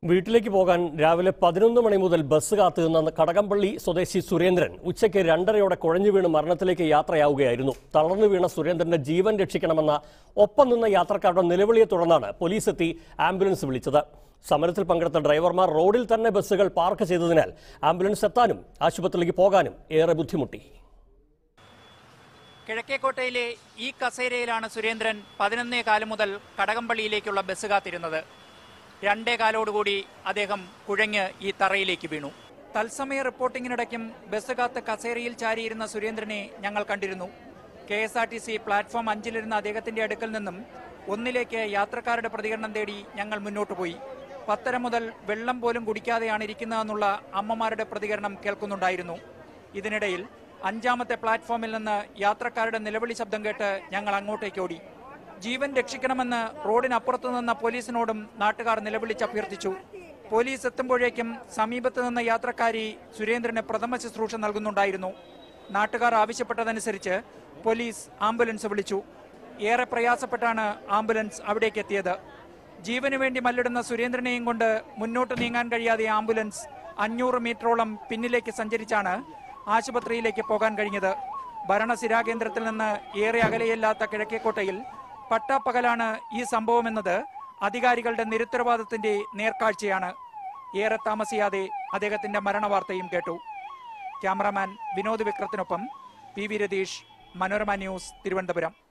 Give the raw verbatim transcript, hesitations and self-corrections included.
വീട്ടിലേക്ക് പോകാൻ രാവിലെ പതിനൊന്ന് മണി മുതൽ ബസ് കാത്തു നിന്ന കടകംപള്ളി സ്വദേശി സുരേന്ദ്രൻ ഉച്ചയ്ക്ക് രണ്ടരയോടെ കുഴഞ്ഞു വീണ് മരണത്തിലേക്ക് യാത്രയാവുകയായിരുന്നു. തളർന്നു വീണ സുരേന്ദ്രന്റെ ജീവൻ രക്ഷിക്കണമെന്ന ഒപ്പം നിന്ന യാത്രക്കാരുടെ നിലവിളിയെ തുടർന്നാണ് പോലീസ് എത്തി ആംബുലൻസ് വിളിച്ചത്. സമരത്തിൽ പങ്കെടുത്ത ഡ്രൈവർമാർ റോഡിൽ തന്നെ ബസ്സുകൾ പാർക്ക് ചെയ്തതിനാൽ ആംബുലൻസ് എത്താനും ആശുപത്രിയിലേക്ക് പോകാനും ഏറെ ബുദ്ധിമുട്ടി. കിഴക്കേക്കോട്ടയിലെ ഈ കസേരയിലാണ് സുരേന്ദ്രൻ പതിനൊന്നേ കാലം മുതൽ കടകംപള്ളിയിലേക്കുള്ള ബസ് കാത്തിരുന്നത്. രണ്ടേ കാലോടുകൂടി അദ്ദേഹം കുഴഞ്ഞ് ഈ തറയിലേക്ക് വീണു. തത്സമയ റിപ്പോർട്ടിങ്ങിനിടയ്ക്കും ബസ് കാത്ത് കസേരയിൽ ചാരിയിരുന്ന സുരേന്ദ്രനെ ഞങ്ങൾ കണ്ടിരുന്നു. K S R T C platform അഞ്ചിലിരുന്ന അദ്ദേഹത്തിന്റെ അടുക്കൽ നിന്നും ഒന്നിലേക്ക് യാത്രക്കാരുടെ പ്രതികരണം തേടി ഞങ്ങൾ മുന്നോട്ട് പോയി. പത്തര മുതൽ വെള്ളം പോലും കുടിക്കാതെയാണ് ഇരിക്കുന്നതെന്നുള്ള അമ്മമാരുടെ പ്രതികരണം കേൾക്കുന്നുണ്ടായിരുന്നു. ഇതിനിടയിൽ അഞ്ചാമത്തെ പ്ലാറ്റ്ഫോമിൽ നിന്ന് യാത്രക്കാരുടെ നിലവിളി ശബ്ദം കേട്ട് ഞങ്ങൾ അങ്ങോട്ടേക്ക് ഓടി. ജീവൻ രക്ഷിക്കണമെന്ന് റോഡിനപ്പുറത്തു നിന്ന പോലീസിനോടും നാട്ടുകാർ നിലവിളിച്ചഭ്യർത്ഥിച്ചു. പോലീസ് എത്തുമ്പോഴേക്കും സമീപത്ത് നിന്ന യാത്രക്കാരി സുരേന്ദ്രന് പ്രഥമ ശുശ്രൂഷ നൽകുന്നുണ്ടായിരുന്നു. നാട്ടുകാർ ആവശ്യപ്പെട്ടതനുസരിച്ച് പോലീസ് ആംബുലൻസ് വിളിച്ചു. ഏറെ പ്രയാസപ്പെട്ടാണ് ആംബുലൻസ് അവിടേക്ക് എത്തിയത്. ജീവനു വേണ്ടി മല്ലിടുന്ന സുരേന്ദ്രനെയും കൊണ്ട് മുന്നോട്ട് നീങ്ങാൻ കഴിയാതെ ആംബുലൻസ് അഞ്ഞൂറ് മീറ്ററോളം പിന്നിലേക്ക് സഞ്ചരിച്ചാണ് ആശുപത്രിയിലേക്ക് പോകാൻ കഴിഞ്ഞത്. ഭരണസിരാകേന്ദ്രത്തിൽ നിന്ന് ഏറെ അകലെയല്ലാത്ത കിഴക്കേക്കോട്ടയിൽ പട്ടാപ്പകലാണ് ഈ സംഭവമെന്നത് അധികാരികളുടെ നിരുത്തരവാദത്തിന്റെ നേർക്കാഴ്ചയാണ്. ഏറെ താമസിയാതെ അദ്ദേഹത്തിന്റെ മരണവാർത്തയും കേട്ടു. ക്യാമറാമാൻ വിനോദ് വിക്രത്തിനൊപ്പം P V Ratheesh, Manorama news, Thiruvananthapuram.